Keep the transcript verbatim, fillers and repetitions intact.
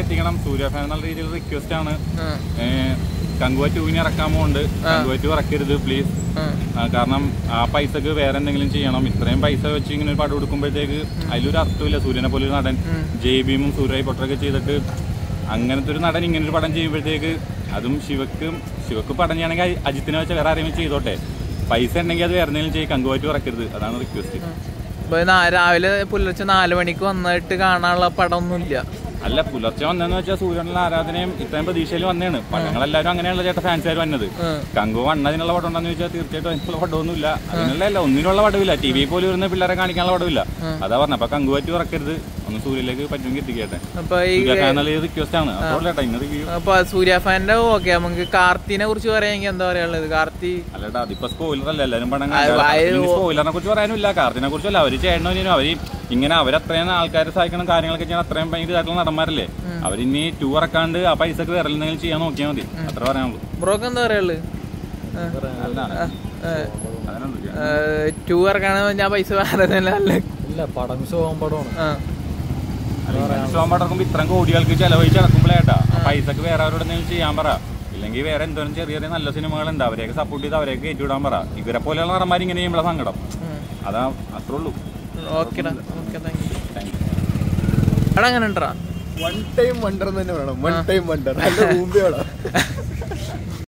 എത്തിക്കണം. സൂര്യ ഫാൻ എന്നുള്ള രീതിയിൽ റിക്വസ്റ്റ് ആണ്. കങ്കുവ ടൂവിന് ഇറക്കാമോണ്ട് കങ്കുവ ടു ഇറക്കരുത് പ്ലീസ്. കാരണം ആ പൈസക്ക് വേറെ എന്തെങ്കിലും ചെയ്യണം. ഇത്രയും പൈസ വെച്ച് ഇങ്ങനെ ഒരു പടം കൊടുക്കുമ്പോഴത്തേക്ക് അതിലൊരു അർത്ഥമില്ല. സൂര്യനെ പോലെ ഒരു നടൻ ജെ ബീമും സൂര്യ പൊട്ടറൊക്കെ ചെയ്തിട്ട് അങ്ങനത്തെ ഒരു നടൻ ഇങ്ങനെ ഒരു പടം ചെയ്യുമ്പോഴത്തേക്ക്, അതും ശിവക്ക് ശിവക്ക് പടം ചെയ്യണമെങ്കിൽ അജിത്തിനെ വെച്ച് വേറെ ആരെങ്കിലും ചെയ്തോട്ടെ. പൈസ ഉണ്ടെങ്കിൽ അത് വേറെ എന്തെങ്കിലും ചെയ്യും. കങ്കുവ ടു ഇറക്കരുത്, അതാണ് റിക്വസ്റ്റ്. രാവിലെ പുലർച്ചെ നാല് മണിക്ക് വന്നിട്ട് കാണാനുള്ള പടം ഒന്നുമില്ല. അല്ല, പുലർച്ചെ വന്നതെന്ന് വെച്ചാൽ സൂര്യനുള്ള ആരാധനയും ഇത്രയും പ്രതീക്ഷയിൽ വന്നതാണ്. പടങ്ങളെല്ലാവരും അങ്ങനെയുള്ള ചേട്ടൻ ഫാൻസുകാർ വന്നത്. കങ്കു വണ്ണതിനുള്ള പടം ഉണ്ടെന്ന് ചോദിച്ചാൽ തീർച്ചയായിട്ടും അതിനുള്ള പടമൊന്നുമില്ല. അതിനുള്ള ഒന്നിനുള്ള പടവില്ല. ടി വി പോലും വരുന്ന പിള്ളേരെ കാണിക്കാനുള്ള പടവില്ല. അതാ പറഞ്ഞ അപ്പൊ കങ്കു പറ്റി ഇറക്കരുത്, ഒന്ന് സൂര്യയിലേക്ക് പറ്റുമെങ്കിൽ എത്തിക്കട്ടെ. റിക്വസ്റ്റ് ആണ്. അപ്പൊ സൂര്യ ഫാന്റെ ഓക്കെ. നമുക്ക് കാർത്തിനെ കുറിച്ച് പറയാമെങ്കിൽ എന്താ പറയാനുള്ളത്? കാർത്തി അല്ലടാ, അതിപ്പോ സ്പോയിലർ അല്ല, എല്ലാരും പടം സ്പോയിലറിനെ കുറിച്ച് പറയാനില്ല. കാർത്തിനെ കുറിച്ചല്ല. അവര് ചേട്ടനും അവര് ഇങ്ങനെ അവരത്രയും ആൾക്കാരെ സഹായിക്കണം, കാര്യങ്ങളൊക്കെ ചെയ്യാൻ അത്രയും ഭയങ്കരമായിട്ടുള്ള നടന്മാരല്ലേ. അവരിനി ടൂ ഇറക്കാണ്ട് ആ പൈസക്ക് വേറെ എന്തെങ്കിലും ചെയ്യാൻ നോക്കിയാൽ മതി, അത്ര പറയാനുള്ളൂ. ബ്രോക്ക് എന്താ പറയാനുള്ളത്? ടൂ ഇറക്കാണ് ഞാൻ പൈസ വേറെ പടം ഷോം പടമാണ്. ഷോം പടം ഇറക്കുമ്പോ ഇത്രയും കോടികൾക്ക് ചെലവഴിച്ച് ഇറക്കുമ്പോഴേട്ടാ പൈസക്ക് വേറെ അവരോട് എന്തെങ്കിലും ചെയ്യാൻ പറ. ഇല്ലെങ്കിൽ വേറെ എന്തോരം ചെറിയ ചെറിയ നല്ല സിനിമകളുണ്ട്, അവരെയൊക്കെ സപ്പോർട്ട് ചെയ്ത് അവരെയൊക്കെ കയറ്റിവിടാൻ പറ. ഇവരെ പോലെയുള്ള നടന്മാർ ഇങ്ങനെ ചെയ്യുമ്പോഴാണ് സങ്കടം. അതാ അത്രേ ഉള്ളൂ. ഓക്കെ എടാ അങ്ങനെ ഉണ്ടാ വൺ ടൈം വണ്ടർ തന്നെ വേണം. One time wonder.